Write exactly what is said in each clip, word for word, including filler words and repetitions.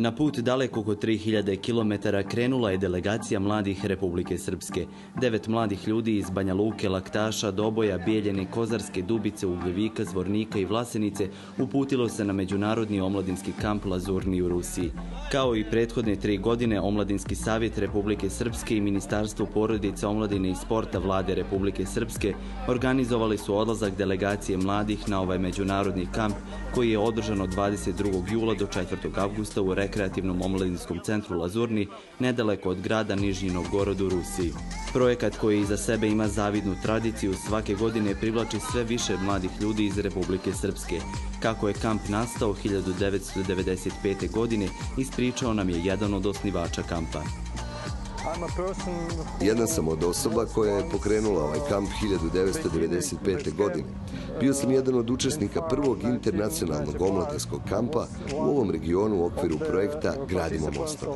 Na put daleko oko tri hiljade kilometara krenula je delegacija mladih Republike Srpske. Devet mladih ljudi iz Banja Luke, Laktaša, Doboja, Bijeljine, Kozarske, Dubice, Ugljevika, Zvornika i Vlasenice uputilo se na međunarodni omladinski kamp Lazurni u Rusiji. Kao i prethodne tri godine, Omladinski savjet Republike Srpske i Ministarstvo porodice, omladine i sporta Vlade Republike Srpske organizovali su odlazak delegacije mladih na ovaj međunarodni kamp koji je održan od dvadeset drugog jula do četvrtog avgusta u rekreativnom omladinskom centru Lazurni, nedaleko od grada Nižnji Novgorod u Rusiji. Projekat koji iza sebe ima zavidnu tradiciju svake godine privlači sve više mladih ljudi iz Republike Srpske. Kako je kamp nastao hiljadu devetsto devedeset pete. godine, ispričao nam je jedan od osnivača kampa. Jedna sam od osoba koja je pokrenula ovaj kamp hiljadu devetsto devedeset pete. godine. Bio sam jedan od učesnika prvog internacionalnog omladinskog kampa u ovom regionu u okviru projekta Gradimo mostove.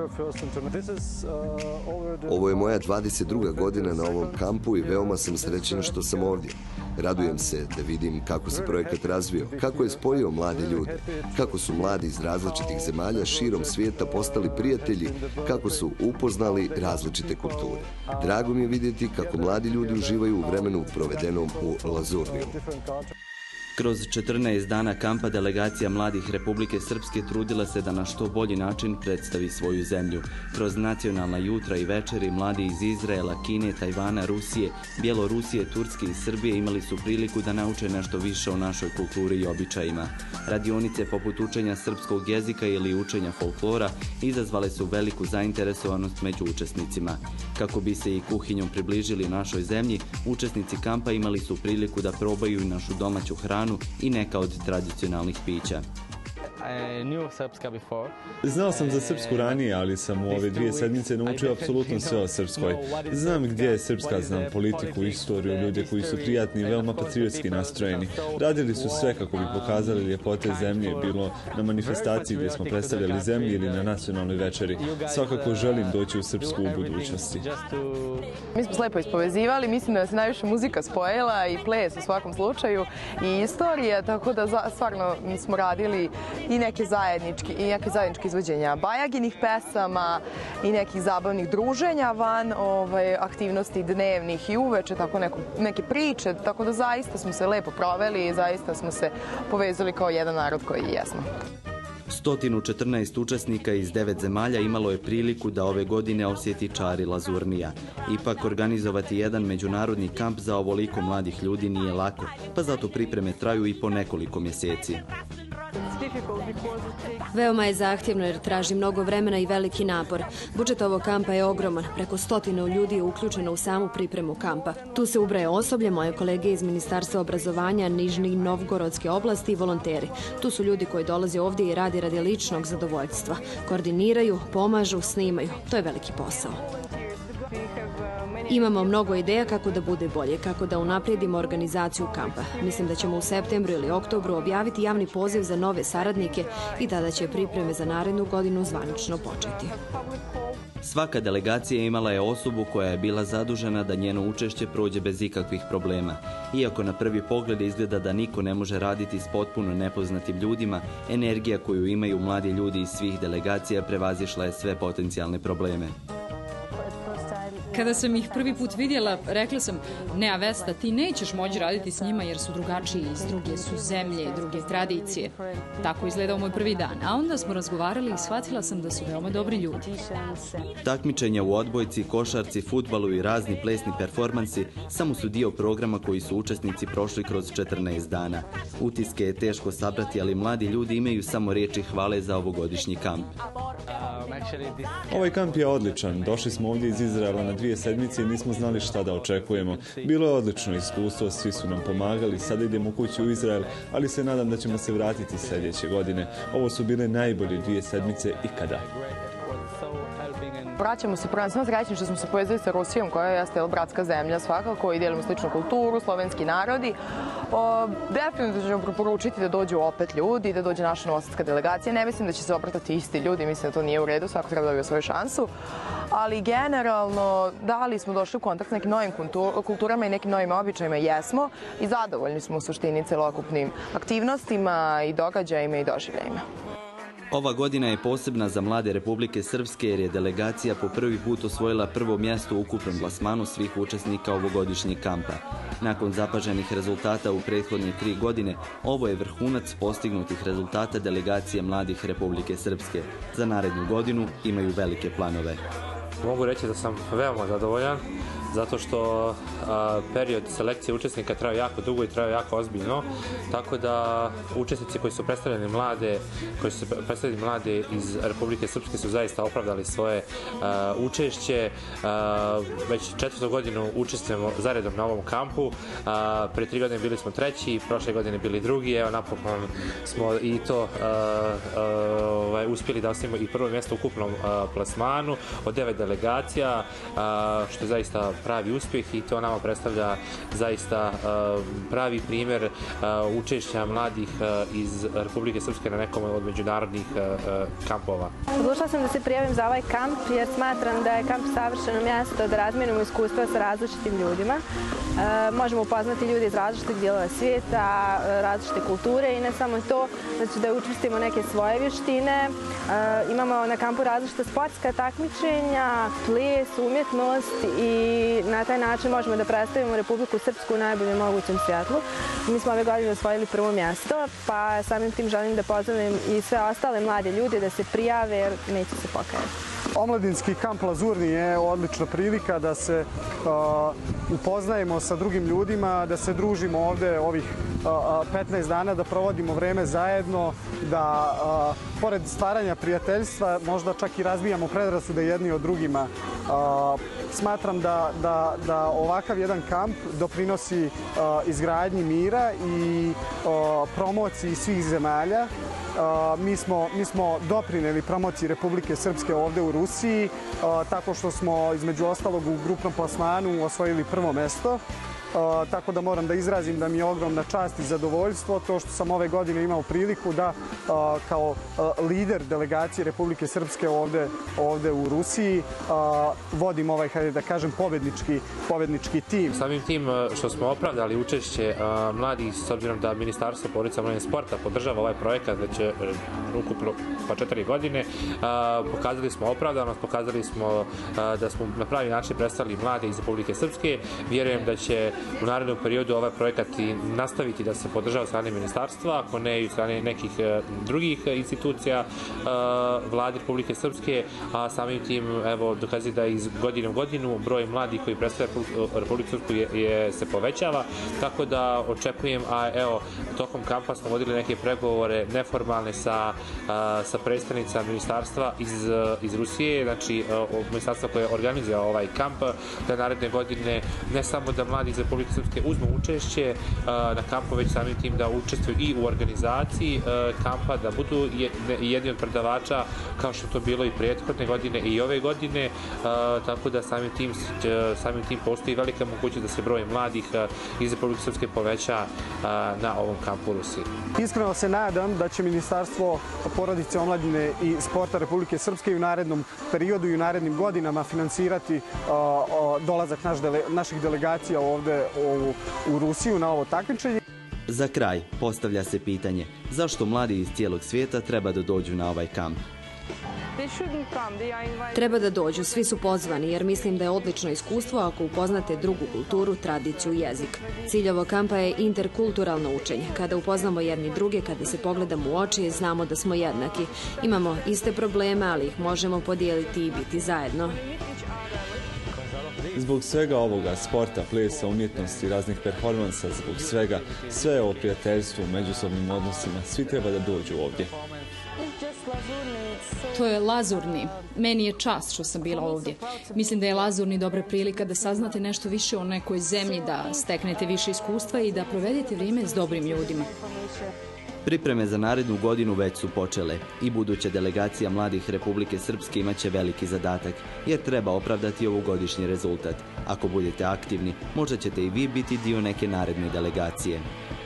Ovo je moja dvadeset druga godina na ovom kampu i veoma sam srećan što sam ovdje. Radujem se da vidim kako se projekat razvio, kako je spojio mlade ljude, kako su mladi iz različitih zemalja širom svijeta postali prijatelji, kako su upoznali različite kulture. Drago mi je vidjeti kako mladi ljudi uživaju u vremenu provedenom u Lazurniju. Kroz četrnaest dana kampa delegacija mladih Republike Srpske trudila se da na što bolji način predstavi svoju zemlju. Kroz nacionalna jutra i večeri mladi iz Izraela, Kine, Tajvana, Rusije, Bjelorusije, Turske i Srbije imali su priliku da nauče nešto više o našoj kulturi i običajima. Radionice poput učenja srpskog jezika ili učenja folklora izazvale su veliku zainteresovanost među učesnicima. Kako bi se i kuhinjom približili našoj zemlji, učesnici kampa imali su priliku da probaju i našu domaću hranu i neka od tradicionalnih pića. Znao sam za srpsku ranije, ali sam u ove dvije sedmice naučio apsolutno sve o srpskoj. Znam gdje je srpska, znam politiku, istoriju, ljude koji su prijatni i veoma patriotski nastrojeni. Radili su sve kako bi pokazali ljepote zemlje, bilo na manifestaciji gdje smo predstavljali zemlju ili na nacionalnoj večeri. Svakako želim doći u Srpsku u budućnosti. Mi smo se lepo ispovezivali, mislim da se najviše muzika spojila i ples u svakom slučaju i istorija, tako da stvarno smo radili i neke zajednički i neke zajedničke izvođenja Bajaginih pesama i nekih zabavnih druženja van ovaj, aktivnosti dnevnih i uveče, tako neko, neke priče, tako da zaista smo se lepo proveli i zaista smo se povezali kao jedan narod koji jesmo. sto četrnaest učesnika iz devet zemalja imalo je priliku da ove godine osjeti čari Lazurnija. Ipak organizovati jedan međunarodni kamp za ovoliko mladih ljudi nije lako, pa zato pripreme traju i po nekoliko mjeseci. Veoma je zahtjevno jer traži mnogo vremena i veliki napor. Budžet ovog kampa je ogroman. Preko stotine ljudi je uključeno u samu pripremu kampa. Tu se ubraje osoblje, moje kolege iz Ministarstva obrazovanja Nižni Novgorodske oblasti i volonteri. Tu su ljudi koji dolaze ovdje i radi radi ličnog zadovoljstva. Koordiniraju, pomažu, snimaju. To je veliki posao. Imamo mnogo ideja kako da bude bolje, kako da unaprijedimo organizaciju kampa. Mislim da ćemo u septembru ili oktobru objaviti javni poziv za nove saradnike i tada će pripreme za narednu godinu zvanično početi. Svaka delegacija imala je osobu koja je bila zadužena da njeno učešće prođe bez ikakvih problema. Iako na prvi pogled izgleda da niko ne može raditi s potpuno nepoznatim ljudima, energija koju imaju mladi ljudi iz svih delegacija prevazišla je sve potencijalne probleme. Kada sam ih prvi put vidjela, rekla sam, ne, Vesta, ti nećeš moći raditi s njima jer su drugačiji, iz druge su zemlje, druge tradicije. Tako izgledao moj prvi dan. A onda smo razgovarali i shvatila sam da su veoma dobri ljudi. Takmičenja u odbojci, košarci, fudbalu i razni plesni performansi samo su dio programa koji su učesnici prošli kroz četrnaest dana. Utiske je teško sabrati, ali mladi ljudi imaju samo riječi hvale za ovogodišnji kamp. Ovaj kamp je odličan. Došli smo ovdje iz Izraela na dvije sedmice i nismo znali šta da očekujemo. Bilo je odlično iskustvo, svi su nam pomagali, sada idemo kući u Izrael, ali se nadam da ćemo se vratiti sljedeće godine. Ovo su bile najbolje dvije sedmice ikada. Vraćamo se prvenstveno srećni što smo se povezali sa Rusijom, koja jeste bratska zemlja svakako i dijelimo sličnu kulturu, slovenski narodi. O, definitivno ćemo preporučiti da dođu opet ljudi, da dođe naša novosadska delegacija. Ne mislim da će se obrtati isti ljudi, mislim da to nije u redu, svako treba da dobije svoju šansu. Ali generalno, da li smo došli u kontakt s nekim novim kulturama i nekim novim običajima, jesmo. I zadovoljni smo u suštini celokupnim aktivnostima i događajima i doživljajima. Ova godina je posebna za mlade Republike Srpske jer je delegacija po prvi put osvojila prvo mjesto u ukupnom plasmanu svih učesnika ovogodišnjeg kampa. Nakon zapaženih rezultata u prethodne tri godine, ovo je vrhunac postignutih rezultata delegacije mladih Republike Srpske. Za narednu godinu imaju velike planove. Mogu reći da sam veoma zadovoljan, zato što a, period selekcije učesnika traju jako dugo i traju jako ozbiljno, tako da učesnici koji su predstavljeni mlade, koji su predstavljeni mlade iz Republike Srpske su zaista opravdali svoje a, učešće. A, već četvrtu godinu učestvujemo zaredom na ovom kampu. A, pre tri godine bili smo treći, prošle godine bili drugi, evo napokon smo i to a, a, ovaj, uspjeli da ostavimo i prvo mjesto u ukupnom a, plasmanu od devet delegacija, a, što je zaista pravi uspjeh i to nama predstavlja zaista uh, pravi primjer uh, učešća mladih uh, iz Republike Srpske na nekom od međunarodnih uh, kampova. Odlučila sam da se prijavim za ovaj kamp jer smatram da je kamp savršeno mjesto da razmijenimo iskustva sa različitim ljudima. Uh, možemo upoznati ljudi iz različitih dijelova svijeta, različite kulture i ne samo to, znači da učvrstimo neke svoje vještine. Uh, imamo na kampu različita sportska takmičenja, ples, umjetnost i na taj način možemo da predstavimo Republiku Srpsku u najboljem mogućem svjetlu. Mi smo ove godine osvojili prvo mjesto, pa samim tim želim da pozovem i sve ostale mlade ljude da se prijave jer neće se pokajati. Omladinski kamp Lazurni je odlična prilika da se uh, upoznajemo sa drugim ljudima, da se družimo ovdje ovih uh, petnaest dana, da provodimo vreme zajedno, da uh, pored stvaranja prijateljstva možda čak i razbijamo predrasude jedni od drugima. Uh, smatram da, da, da ovakav jedan kamp doprinosi uh, izgradnji mira i uh, promociji svih zemalja. Uh, mi, smo, mi smo doprineli promociji Republike Srpske ovdje u Rusiji, uh, tako što smo između ostalog u grupnom plasmanu osvojili prvo mjesto. Uh, tako da moram da izrazim da mi je ogromna čast i zadovoljstvo to što sam ove godine imao priliku da uh, kao uh, lider delegacije Republike Srpske ovdje, ovdje u Rusiji uh, vodim ovaj, hajde da kažem, pobednički, pobednički tim. Samim tim što smo opravdali učešće uh, mladih, s obzirom da Ministarstvo porodice, mladih i sporta podržava ovaj projekat već uh, ukupno pa četiri godine, uh, pokazali smo opravdanost, pokazali smo uh, da smo na pravi način predstavili mlade iz Republike Srpske. Vjerujem da će u narednom periodu ovaj projekat i nastaviti da se podržava od strane ministarstva, ako ne i od strane nekih drugih institucija vlade Republike Srpske, a samim tim evo dokazuje da iz godine u godinu broj mladih koji predstavlja Republiku Srpsku je, je, se povećava, tako da očekujem, a evo tokom kampa smo vodili neke pregovore neformalne sa, sa predstavnicama ministarstva iz, iz Rusije, znači ministarstva koje organizuje ovaj kamp, da naredne godine ne samo da mladi iz Republike Srpske uzmu učešće na kampu, već samim tim da učestvuju i u organizaciji kampa, da budu jedni od predavača kao što to bilo i prethodne godine i ove godine, tako da samim tim, samim tim postoji velika mogućnost da se broj mladih iz Republike Srpske poveća na ovom kampu u Rusiji. Iskreno se nadam da će Ministarstvo porodice, omladine i sporta Republike Srpske i u narednom periodu i u narednim godinama finansirati dolazak naš dele, naših delegacija ovdje u, u Rusiju na ovo takmičenje. Za kraj postavlja se pitanje zašto mladi iz cijelog svijeta treba da dođu na ovaj kamp. Treba da dođu, svi su pozvani jer mislim da je odlično iskustvo ako upoznate drugu kulturu, tradiciju i jezik. Cilj ovog kampa je interkulturalno učenje. Kada upoznamo jedni druge, kada se pogledamo u oči, znamo da smo jednaki. Imamo iste probleme, ali ih možemo podijeliti i biti zajedno. Zbog svega ovoga, sporta, plesa, umjetnosti, raznih performansa, zbog svega, sve o prijateljstvu, međusobnim odnosima, svi treba da dođu ovdje. To je Lazurni. Meni je čast što sam bila ovdje. Mislim da je Lazurni dobra prilika da saznate nešto više o nekoj zemlji, da steknete više iskustva i da provedete vrijeme s dobrim ljudima. Pripreme za narednu godinu već su počele i buduća delegacija mladih Republike Srpske imaće veliki zadatak, jer treba opravdati ovogodišnji rezultat. Ako budete aktivni, možda ćete i vi biti dio neke naredne delegacije.